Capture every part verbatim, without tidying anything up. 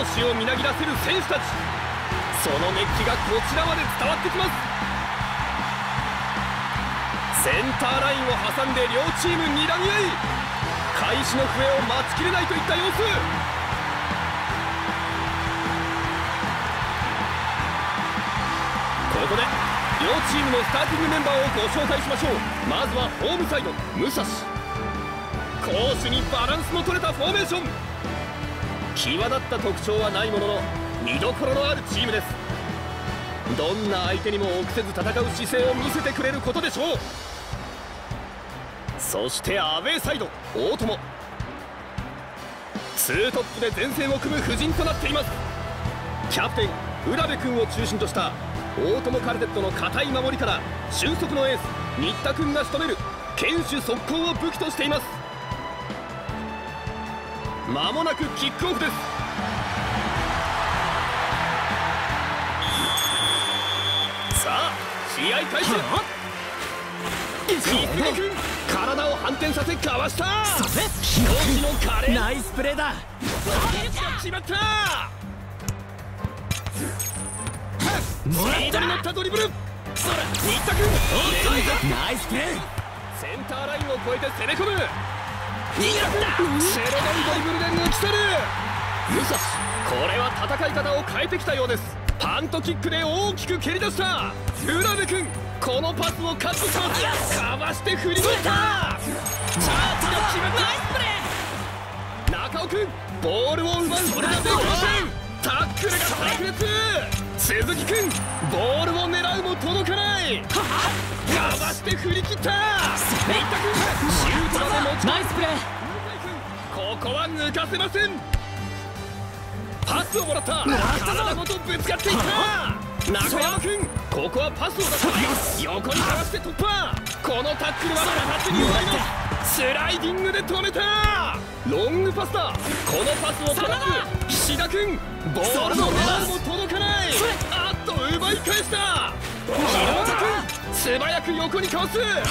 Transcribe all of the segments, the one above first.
志をみなぎらせる選手たち、その熱気がこちらまで伝わってきます。センターラインを挟んで両チーム睨み合い、開始の笛を待ちきれないといった様子。ここで両チームのスターティングメンバーをご紹介しましょう。まずはホームサイド武蔵、攻守にバランスの取れたフォーメーション。際立った特徴はないものの見どころのあるチームです。どんな相手にも臆せず戦う姿勢を見せてくれることでしょう。そしてアウェーサイド大友、ツートップで前線を組む布陣となっています。キャプテン浦部君を中心とした大友カルテットの堅い守りから俊足のエース新田君が仕留める堅守速攻を武器としています。間もなくキックオフです。さあ試合開始。新田君体を反転させかわした。飛行機の華麗ナイスプレーだ。 決まった。スピードに乗ったドリブル。そら新田君ナイスプレー。 センターラインを越えて攻め込む。新田君鋭いドリブルで抜き去る。武蔵、これは戦い方を変えてきたようです。パントキックで大きく蹴り出した。浦部君このパスをカットします。かわして振り抜いた。チャージが決まった。ナイスプレー。中尾君ボールを奪うそれができません。タックルが炸裂。鈴木君ボールを狙うも届かない。かわして振り切った。新田君シュートまで持ち、 ナイスプレー。 ここは抜かせません。パスをもらった。体ごとぶつかっていった。中山君ここはパスを出した。横にかわして突破。このタックルは形に弱いの。スライディングで止めた。ロングパスだ。このパスをトラップ。岸田君ボールの狙うも届かない。あっと奪い返した。広岡君素早く横にかわす。中尾君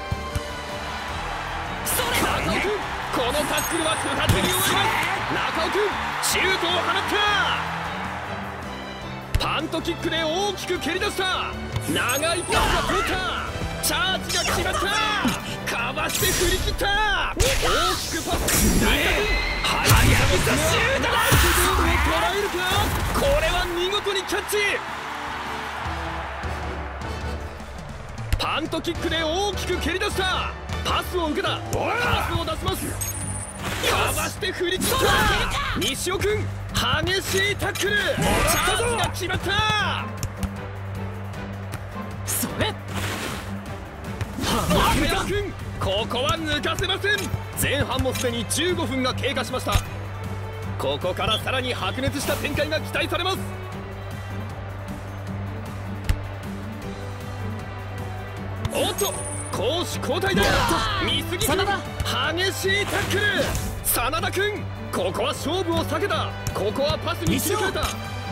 このタックルは不発に終わります。中尾君シュートを放った。パントキックで大きく蹴り出した。長いパスが通った。チャージが決まった。かわして振り切った。大きくパス。新田君ハイビスタシュートだ。相手ゴールを捉えるか。これは見事にキャッチ。パントキックで大きく蹴り出した。パスを受けた。パスを出します。かわして振り切った。西尾君激しいタックル。チャージが決まった。 それ中山君ここは抜かせません。前半もすでにじゅうごふんが経過しました。ここからさらに白熱した展開が期待されます。おっと攻守交代だ。見すぎ君激しいタックル。真田君ここは勝負を避けた。ここはパスに切り替えた。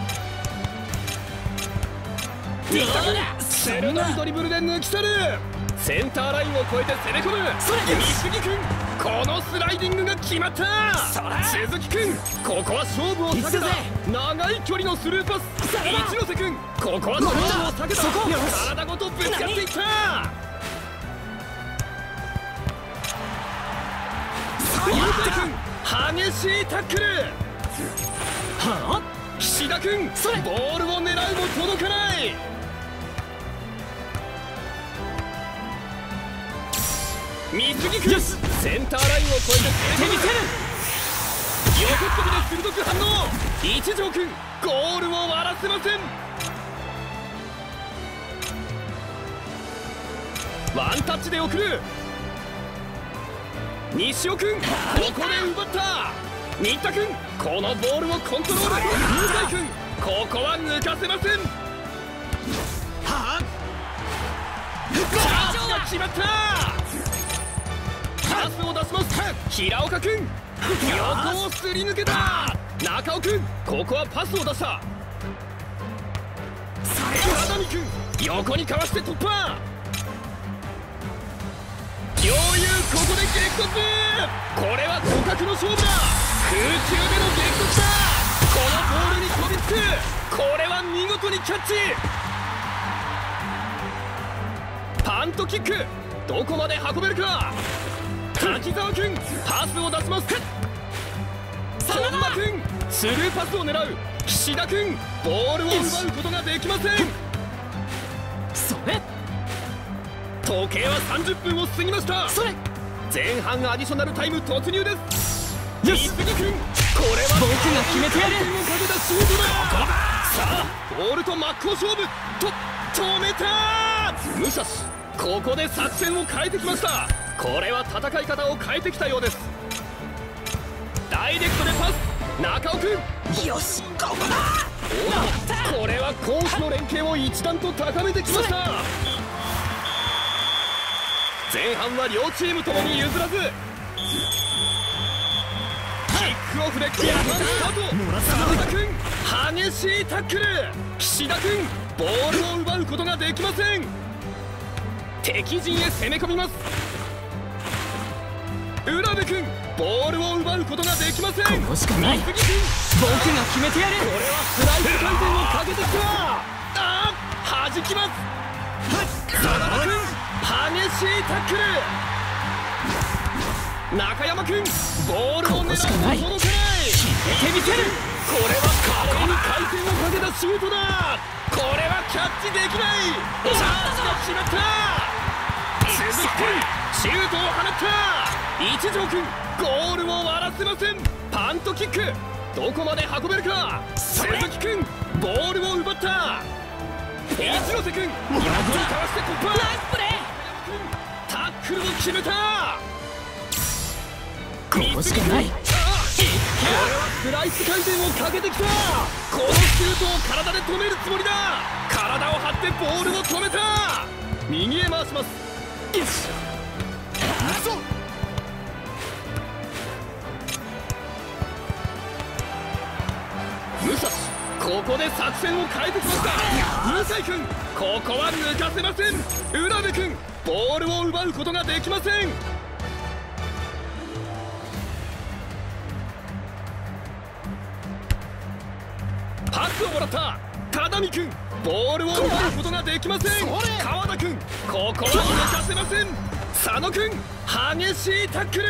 新田君鋭いドリブルで抜き去る。センターラインを越えて攻め込む。見すぎ君このスライディングが決まった。鈴木君ここは勝負を避けた。長い距離のスルーパス。一ノ瀬君ここは勝負を避けた。体ごとぶつかっていった。新田君激しいタックル。はあ岸田君ボールを狙うも届かない。水木君センターラインを越えて攻めてみせる。横っ飛びで鋭く反応。一条君ゴールを割らせません。ワンタッチで送る。西尾君ここで奪った。新田君このボールをコントロール。向井君ここは抜かせません。はあチャージが決まった。パスを出します。平岡君横をすり抜けた。中尾君ここはパスを出した。金見君横にかわして突破。両雄ここで激突。これは互角の勝負だ。空中での激突だ。 ボールに飛びつく。これは見事にキャッチ。パントキック、どこまで運べるか。滝沢君パスを出します。本間君スルーパスを狙う。岸田君ボールを奪うことができません。 それ時計はさんじゅっぷんを過ぎました。 それ前半アディショナルタイム突入です。 よし、 水木君、これは僕が決めてやる。 回転をかけたシュートだ。さあボールと真っ向勝負と止めた。武蔵ここで作戦を変えてきました。これは戦い方を変えてきたようです。ダイレクトでパス、中尾君、 よし、ここだ。 おお、これは攻守の連携を一段と高めてきました。前半は両チームともに譲らず、キックオフで後半スタート。澤田君激しいタックル。岸田君ボールを奪うことができません。敵陣へ攻め込みます。浦部君ボールを奪うことができません。 ここしかない。僕が決めてやる。 これはスライス回転をかけてきた。ああ、弾きます。澤田君激しいタックル。中山君ボールを狙うと届かない。決めてみせる。 これは華麗に回転をかけたシュートだ。これはキャッチできない。チャンスが決まった。鈴木君シュートを放った。一条君ゴールを割らせません。パントキック、どこまで運べるか。鈴木君ボールを奪った。一ノ瀬君横にかわして突破。ナイスプレー。タックルを決めた。 ここしかない。 これはスライス回転をかけてきた。このシュートを体で止めるつもりだ。体を張ってボールを止めた。右へ回します。よし、武蔵ここで作戦を変えてきました。向井君ここは抜かせません。浦部君ボールを奪うことができません。パスをもらった只見君ボールを奪うことができません。川田君ここは抜かせません。佐野君激しいタックル。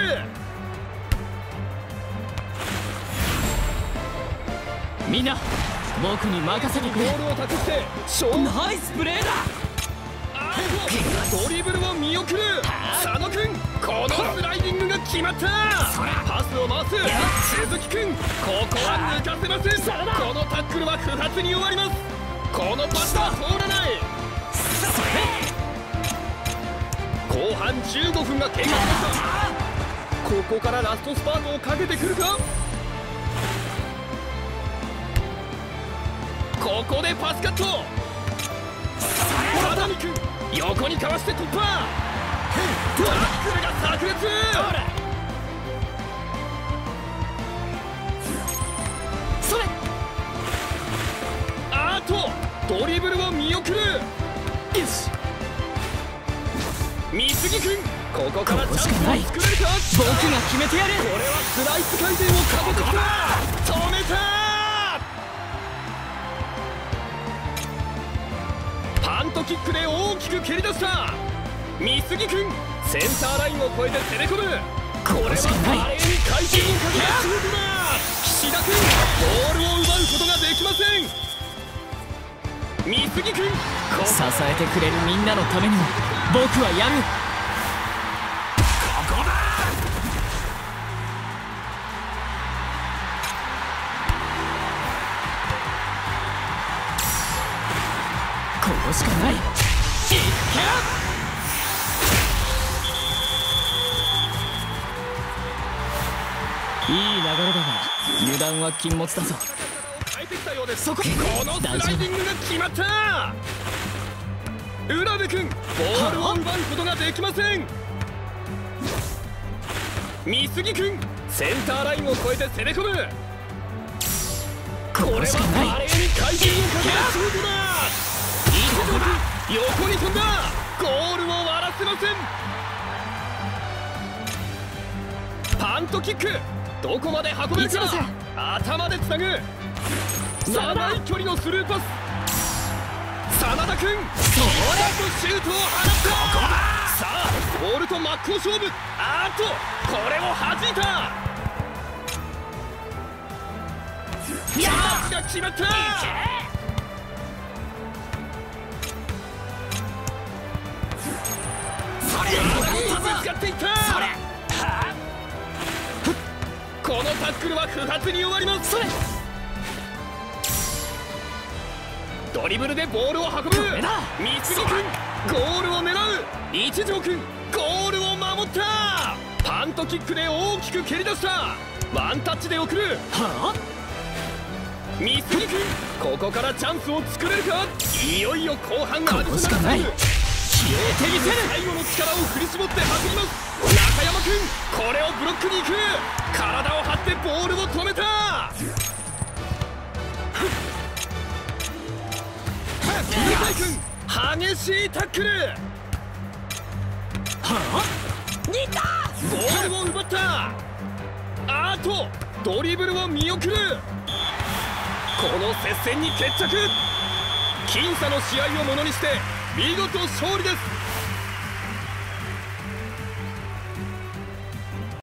みんな僕に任せてくれ。 ボールを託して勝負。 ナイスプレーだ。 ドリブルを見送る佐野君、このスライディングが決まった。パスを回す鈴木君、ここは抜かせません。このタックルは不発に終わります。このパスは通らない。後半じゅうごふんが経過しました。ここからラストスパートをかけてくるか。ここでパスカット。只見君横にかわして突破。タックルが炸裂。 それあとドリブルを見送る。よし、美杉君ここからチャンスを作れるか。 僕が決めてやる。 これはスライス回転をかけてきた。止めた。パントキックで大きく蹴り出した美杉君、センターラインを越えて攻め込む。これは華麗に回転をかけたシュートだ。岸田君ボールを奪うことができません。美杉君支えてくれるみんなのためにも僕はやる。 ここだ。 ここしかない。いっけ。いい流れだが油断は禁物だぞ。 そここのスライディングが決まった。浦部君ボールを奪うことができません。美杉君センターラインを越えて攻め込む。これは華麗に回転をかけたシュートだ。横に飛んだ。ゴールを割らせません。パントキック、どこまで運べるか。頭でつなぐ。 長い距離のスルーパス。真田君、それとシュートを放った。さあボールと真っ向勝負。あーっとこれを弾いた。チャージが決まった。使っていった。このタックルは不発に終わります。ドリブルでボールを運ぶ三杉君、ゴールを狙う一条君、ゴールを守った。パントキックで大きく蹴り出した。ワンタッチで送る。三杉君、ここからチャンスを作れるか。いよいよ後半が始まる。消えてみせる。最後の力を振り絞って走ります。中山君、これをブロックに行く。体を張ってボールを止めた。向井君、激しいタックル。ボールを奪った。あとドリブルを見送る。この接戦に決着。僅差の試合をものにして見事勝利です。